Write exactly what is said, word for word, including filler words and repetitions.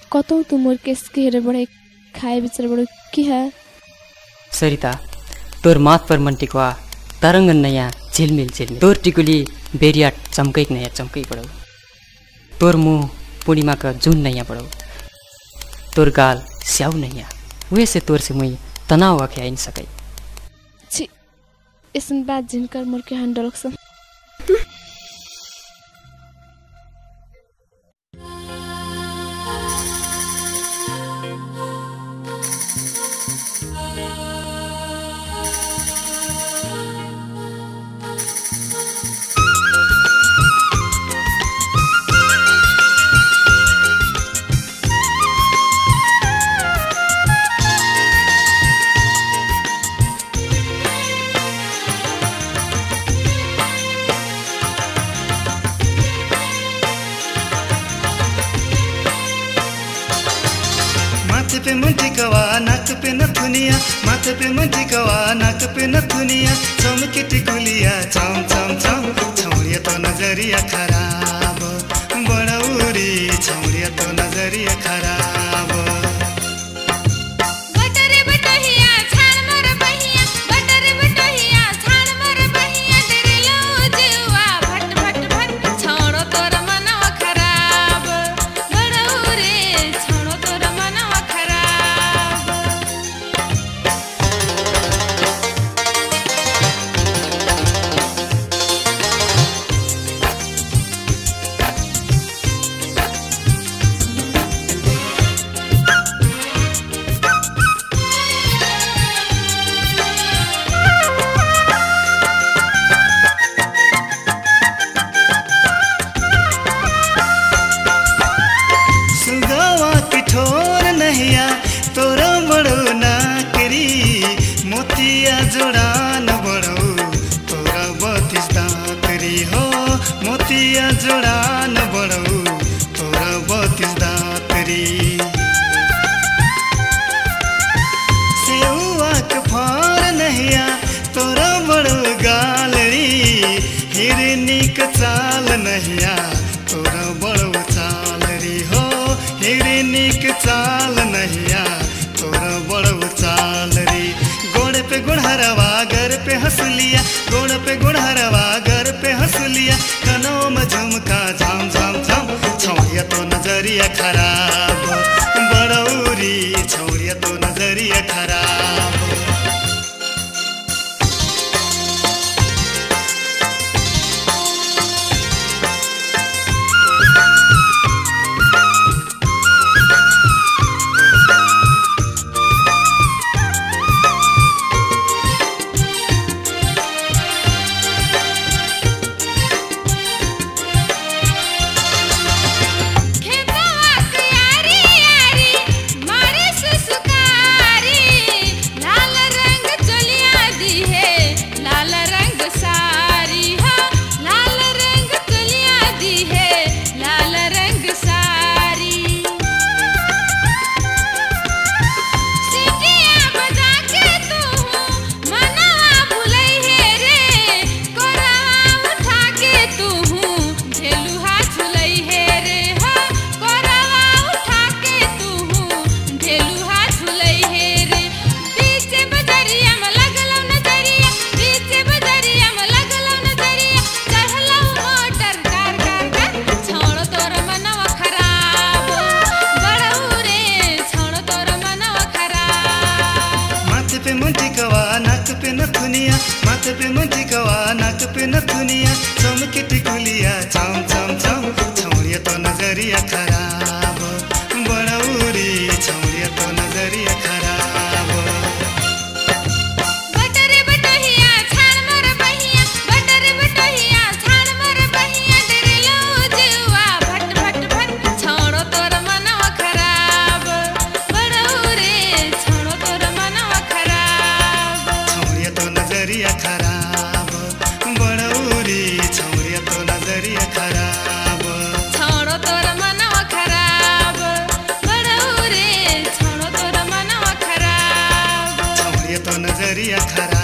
कतौ तू more case के हेरे बड़े खाए बिचर बड़ो की है सरिता तोर माथ पर मन टिकवा तरंगन नया झिलमिल झिलमिल तोर टिकुली बेरिया चमकैक नया चमकै पड़ो तोर मुंह पूर्णिमा का जून नया पड़ो तोर गाल स्याउ नया वे से तोर से मुई तनाव आखे आइन सकै छी इसन बात जिनकर मोर के हैंडल लक्स पे मुंटिकवा नाक पे नथुनिया माथे पे मुंटिकवा नाक पे नथुनिया चमके टिकुलिया चम चम चम छौड़िया तो नजरिया खराब बड़ौरी छौड़िया तो नजरिया खराब बटरे बटहिया छाड़ मोर बहिया बटरे बटहिया छाड़ मोर बहिया तेरे लो जीवा भट भट भट छोड़ो तोर मनवा खराब बड़ौरी छोड़ो तोर मनवा खराब तोरा बड़ो नाकरी मोतिया जोड़ान बड़ो तोरा बत्तीस दांतरी हो मोतिया जोड़ान बड़ो तोरा बत्तीस दांतरी सेवा के फार नहिया तोरा बड़ो गालरी हिरनी के चाल नहिया तोरा बड़ो चालरी हो हिरनी के चाल नहिया तोरा बड़ो चालरी गोड़ पे गुड़हरवा घर पे हंसलिया गोड़ पे गुड़हरवा घर पे हंसलिया कनों में झुमका झाम झाम झाम छौड़िया तो नजरिया खराब बड़ौरी छौड़िया तो नजरिया खराब माथे पे मुंटिकवा नाक पे नथुनिया चमके टिकुलिया चम चम चम छौड़िया तो नजरिया खराब बड़ौरी छौड़िया तो नजरिया खराब बटरे बटहिया छाड़ मोर बहिया बटरे बटहिया छाड़ मोर बहिया तेरे लो जीवा भट भट भट छोड़ो तोर मनवा खराब बड़ौरी छोड़ो तोर मनवा खराब छौड़िया तो नजरिया खराब बड़ौरी छौड़िया तो नजरिया खराब छोड़ो तोर मनवा खराब बड़ौरी छोड़ो तोर मनवा खराब छौड़िया तो नजरिया खराब